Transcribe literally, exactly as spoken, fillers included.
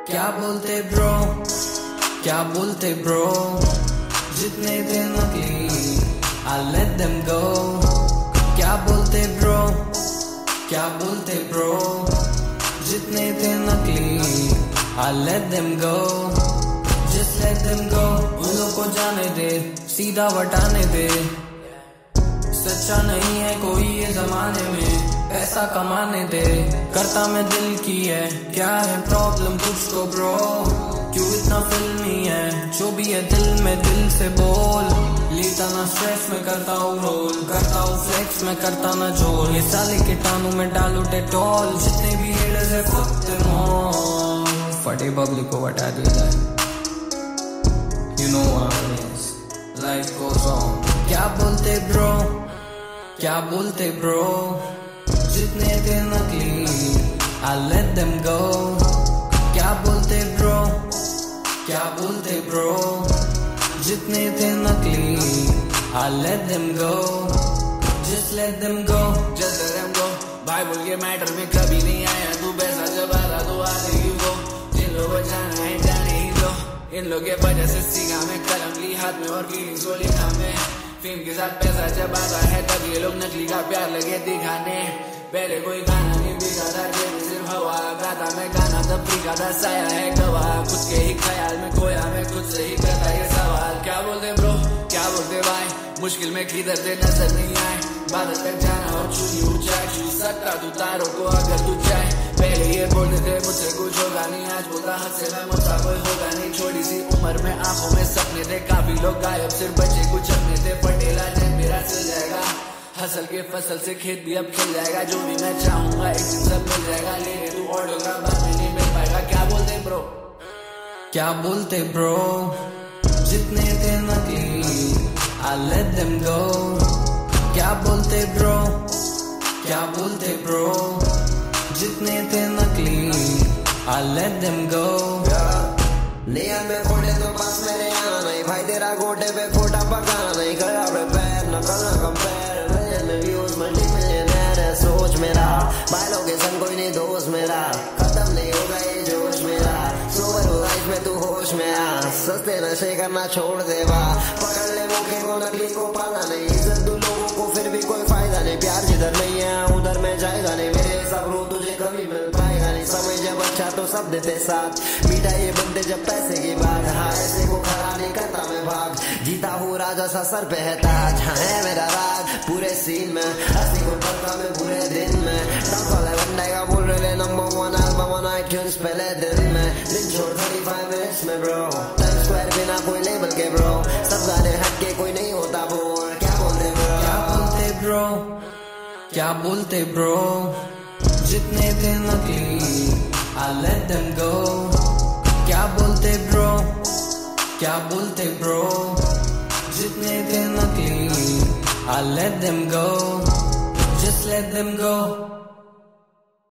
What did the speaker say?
क्या बोलते ब्रो, क्या बोलते ब्रो, जितने थे नकली I let them go। क्या बोलते ब्रो, क्या बोलते ब्रो, जितने थे नकली I let them go, just let them go। उन लोग को जाने दे, सीधा वटाने दे, सच्चा नहीं है कोई ये जमाने में, पैसा कमाने दे। करता मैं दिल की है, क्या है प्रॉब्लम तुझको ब्रो, क्यों इतना फिल्मी है, जो भी है दिल में दिल से बोल। लेता ना स्ट्रेस में करता हूँ रोल, करता हूँ फ्लेक्स में करता ना जोर, ये साले कीटाणु में डालू डेटॉल। जितने भी हेडर्स है fuck them all, फटे पब्लिक को हटा दिया जाए, you know what it is, life goes on। क्या बोलते ब्रो, क्या बोलते ब्रो, जितने थे नकली I let them go। क्या बोलते ब्रो, क्या बोलते ब्रो, जितने थे नकली I let them go, just let them go, just let them go। भाई बोल के मैटर में कभी नहीं आया तू, पैसा जब आ रहा तो आ रही वो, जिन लोगों जाना है जाने ही दो। इन लोग के वजह से सीखा मैं, कलम ली हाथ में और फीलिंग्स को लिखा मैं। फिल्म के साथ पैसा जब आता है तब ये लोग नकली का प्यार लगे दिखाने। पहले कोई गाना नहीं बिका था, जेब में सिर्फ हवा गाता मैं गाना, तब बिका था साया है गवाह। खुद के ही ख्याल में खोया मैं, खुद से ही करता ये सवाल। क्या बोलते ब्रो, क्या बोलते भाई, मुश्किल में किधर से नजर नहीं आए, बादल तक जाना और छूनी ऊंचाई, छू सकता तू तारों को अगर तू चाहे। पहले ये बोलते थे मुझसे कुछ होगा नहीं, आज बोलता हद से मैं मुझसा कोई होगा नहीं। छोटी सी उम्र में आंखों में सपने थे, काफी लोग गायब सिर्फ बच्चे कुछ अपने थे। पटेला जब मेरा सिल जाएगा, हसल के फसल से खेत भी अब खिल जाएगा। जो भी मैं चाहूंगा एक दिन सब मिल जाएगा, लेने तू ऑटोग्राफ बाद में नहीं मिल पाएगा। क्या बोलते ब्रो, क्या बोलते ब्रो, जितने थे नकली I let them go। क्या बोलते ब्रो, क्या बोलते ब्रो, जितने थे नकली I let them go। नियत में खोटे तो पास मेरे आना नहीं, भाई तेरा गोटे पे खोटा पकाना नहीं। कर अपने पैर न करना कंपेयर, मिलियन में व्यूज मल्टी मिलियनर है सोच मेरा। भाई लोग के संग कोई नहीं दोस्त मेरा, खत्म नहीं होगा ये जोश मेरा। सोबर हो लाइफ में तू होश में आ, सस्ते नशे करना छोड़ दे बा। पकड़ ले मौके को, नकली को पाना नहीं, इज्जत दो लोगों को फिर भी कोई फायदा नहीं। प्यार जिधर नहीं है उधर में जाएगा नहीं, मेरे सब रो तुझे कभी मिल पाएगा नहीं। समय जब अच्छा तो सब देते साथ, मीठा ये बनते जब पैसे की बात। हाँ ऐसे को खड़ा नहीं करता मैं भाग, जीता हूँ राजा सा सर पे है ताज। हाँ है मेरा राज पूरे सीन में, हंसी को पड़ता मैं पूरे दिन में। टॉप वाले बंदे का बोल रहे number one album on iTunes पहले दिन में। दिन छोड़ थर्टी फाइव मिनट्स में ब्रो, टाइम स्क्वायर बिना कोई लेबल के ब्रो, सब गाने हट के कोई नहीं होता बोर। क्या बोलते ब्रो, क्या बोलते ब्रो, क्या बोलते ब्रो, जितने थे नकली I let them go। क्या बोलते ब्रो, क्या बोलते ब्रो, जितने थे नकली I let them go, just let them go।